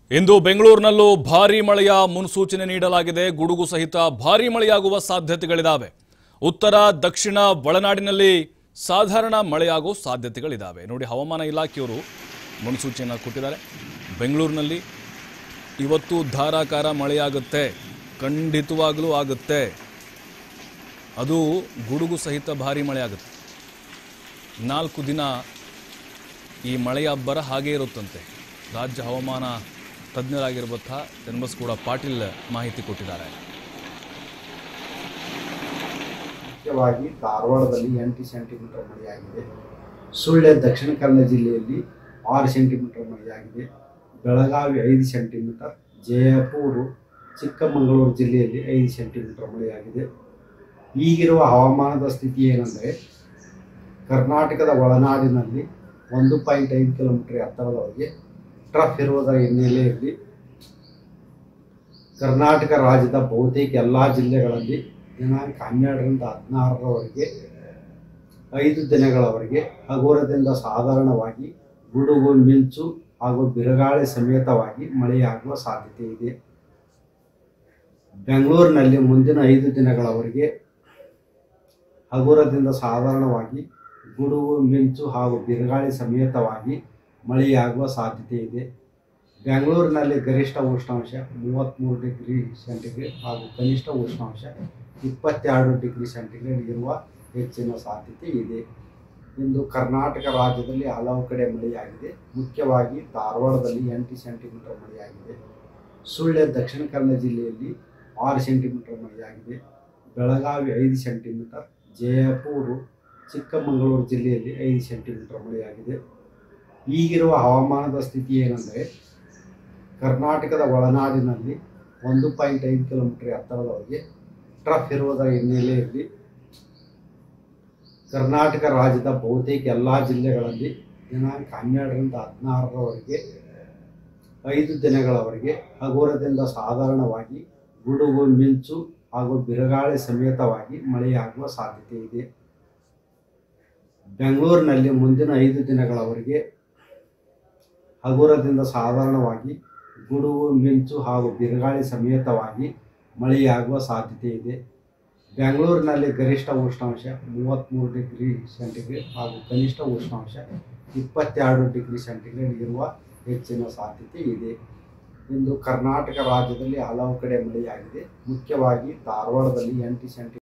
ಇಂದು ಬೆಂಗಳೂರಿನಲ್ಲೂ ಭಾರೀ ಮಳೆಯ ಮುನ್ಸೂಚನೆ ನೀಡಲಾಗಿದೆ. ಗುಡುಗು ಸಹಿತ ಭಾರೀ ಮಳೆಯಾಗುವ ಸಾಧ್ಯತೆಗಳಿವೆ. ಉತ್ತರ ದಕ್ಷಿಣ ಒಳನಾಡಿನಲ್ಲಿ ಸಾಧಾರಣ ಮಳೆಯಾಗುವ ಸಾಧ್ಯತೆಗಳಿವೆ. ನೋಡಿ, ಹವಾಮಾನ ಇಲಾಖೆಯವರು ಮುನ್ಸೂಚನೆ ಕೊಟ್ಟಿದ್ದಾರೆ. ಬೆಂಗಳೂರಿನಲ್ಲಿ ಇವತ್ತು ಧಾರಾಕಾರ ಮಳೆಯಾಗುತ್ತೆ, ಖಂಡಿತವಾಗಲೂ ಆಗುತ್ತೆ. ಅದು ಗುಡುಗು ಸಹಿತ ಭಾರೀ ಮಳೆ ಆಗುತ್ತೆ. 4 ದಿನ ಈ ಮಳೆಯ ಅಬ್ಬರ ಹಾಗೆ ಇರುತ್ತಂತೆ. ರಾಜ್ಯ ಹವಾಮಾನ ತಜ್ಞರಾಗಿರುವಂತಹ ಚನ್ನಬಸಗೌಡ ಪಾಟೀಲ್ ಮಾಹಿತಿ ಕೊಟ್ಟಿದ್ದಾರೆ. ಮುಖ್ಯವಾಗಿ ಧಾರವಾಡದಲ್ಲಿ 8 ಸೆಂಟಿಮೀಟರ್ ಮಳೆಯಾಗಿದೆ. ಸುಳ್ಯ ದಕ್ಷಿಣ ಕನ್ನಡ ಜಿಲ್ಲೆಯಲ್ಲಿ 6 ಸೆಂಟಿಮೀಟರ್ ಮಳೆಯಾಗಿದೆ. ಬೆಳಗಾವಿ 5 ಸೆಂಟಿಮೀಟರ್, ಜಯಪುರ ಚಿಕ್ಕಮಗಳೂರು ಜಿಲ್ಲೆಯಲ್ಲಿ 5 ಸೆಂಟಿಮೀಟರ್ ಮಳೆಯಾಗಿದೆ. ಈಗಿರುವ ಹವಾಮಾನದ ಸ್ಥಿತಿ ಏನೆಂದರೆ, ಕರ್ನಾಟಕದ ಒಳನಾಡಿನಲ್ಲಿ 1.5 ಕಿಲೋಮೀಟರ್ ಎತ್ತರದವರೆಗೆ ಟ್ರಫ್ ಇರುವುದರ ಹಿನ್ನೆಲೆಯಲ್ಲಿ ಕರ್ನಾಟಕ ರಾಜ್ಯದ ಬಹುತೇಕ ಎಲ್ಲ ಜಿಲ್ಲೆಗಳಲ್ಲಿ ದಿನಾಂಕ 12ರಿಂದ 16ರವರೆಗೆ 5 ದಿನಗಳವರೆಗೆ ಹಗುರದಿಂದ ಸಾಧಾರಣವಾಗಿ ಗುಡುಗು ಮಿಂಚು ಹಾಗೂ ಬಿರುಗಾಳಿ ಸಮೇತವಾಗಿ ಮಳೆಯಾಗುವ ಸಾಧ್ಯತೆ ಇದೆ. ಬೆಂಗಳೂರಿನಲ್ಲಿ ಮುಂದಿನ 5 ದಿನಗಳವರೆಗೆ ಹಗುರದಿಂದ ಸಾಧಾರಣವಾಗಿ ಗುಡುಗು ಮಿಂಚು ಹಾಗೂ ಬಿರುಗಾಳಿ ಸಮೇತವಾಗಿ ಮಳೆಯಾಗುವ ಸಾಧ್ಯತೆ ಇದೆ. ಬೆಂಗಳೂರಿನಲ್ಲಿ ಗರಿಷ್ಠ ಉಷ್ಣಾಂಶ 33 ಡಿಗ್ರಿ ಸೆಂಟಿಗ್ರೇಡ್ ಹಾಗೂ ಕನಿಷ್ಠ ಉಷ್ಣಾಂಶ 22 ಡಿಗ್ರಿ ಸೆಂಟಿಗ್ರೇಡ್ ಇರುವ ಹೆಚ್ಚಿನ ಸಾಧ್ಯತೆ ಇದೆ. ಇಂದು ಕರ್ನಾಟಕ ರಾಜ್ಯದಲ್ಲಿ ಹಲವು ಕಡೆ ಮಳೆಯಾಗಿದೆ. ಮುಖ್ಯವಾಗಿ ಧಾರವಾಡದಲ್ಲಿ 8 ಸೆಂಟಿಮೀಟರ್ ಮಳೆಯಾಗಿದೆ. ಸುಳ್ಯ ದಕ್ಷಿಣ ಕನ್ನಡ ಜಿಲ್ಲೆಯಲ್ಲಿ 6 ಸೆಂಟಿಮೀಟರ್ ಮಳೆಯಾಗಿದೆ. ಬೆಳಗಾವಿ 5 ಸೆಂಟಿಮೀಟರ್, ಜಯಪುರ ಚಿಕ್ಕಮಗಳೂರು ಜಿಲ್ಲೆಯಲ್ಲಿ 5 ಸೆಂಟಿಮೀಟರ್ ಮಳೆಯಾಗಿದೆ. ಈಗಿರುವ ಹವಾಮಾನದ ಸ್ಥಿತಿ ಏನೆಂದರೆ, ಕರ್ನಾಟಕದ ಒಳನಾಡಿನಲ್ಲಿ 1.5 ಕಿಲೋಮೀಟರ್ ಎತ್ತರದವರೆಗೆ ಟ್ರಫ್ ಇರುವುದರ ಹಿನ್ನೆಲೆಯಲ್ಲಿ ಕರ್ನಾಟಕ ರಾಜ್ಯದ ಬಹುತೇಕ ಎಲ್ಲ ಜಿಲ್ಲೆಗಳಲ್ಲಿ ದಿನಾಂಕ 12ರಿಂದ 16ರವರೆಗೆ 5 ದಿನಗಳವರೆಗೆ ಹಗುರದಿಂದ ಸಾಧಾರಣವಾಗಿ ಗುಡುಗು ಮಿಂಚು ಹಾಗೂ ಬಿರುಗಾಳಿ ಸಮೇತವಾಗಿ ಮಳೆಯಾಗುವ ಸಾಧ್ಯತೆ ಇದೆ. ಬೆಂಗಳೂರಿನಲ್ಲಿ ಮುಂದಿನ 5 ದಿನಗಳವರೆಗೆ ಹಗುರದಿಂದ ಸಾಧಾರಣವಾಗಿ ಗುಡುಗು ಮಿಂಚು ಹಾಗೂ ಬಿರುಗಾಳಿ ಸಮೇತವಾಗಿ ಮಳೆಯಾಗುವ ಸಾಧ್ಯತೆ ಇದೆ. ಬೆಂಗಳೂರಿನಲ್ಲಿ ಗರಿಷ್ಠ ಉಷ್ಣಾಂಶ 33 ಡಿಗ್ರಿ ಸೆಂಟಿಗ್ರೇಡ್ ಹಾಗೂ ಕನಿಷ್ಠ ಉಷ್ಣಾಂಶ 22 ಡಿಗ್ರಿ ಸೆಂಟಿಗ್ರೇಡ್ ಇರುವ ಹೆಚ್ಚಿನ ಸಾಧ್ಯತೆ ಇದೆ. ಇಂದು ಕರ್ನಾಟಕ ರಾಜ್ಯದಲ್ಲಿ ಹಲವು ಕಡೆ ಮಳೆಯಾಗಿದೆ. ಮುಖ್ಯವಾಗಿ ಧಾರವಾಡದಲ್ಲಿ 8 ಸೆಂಟಿಮೀಟರ್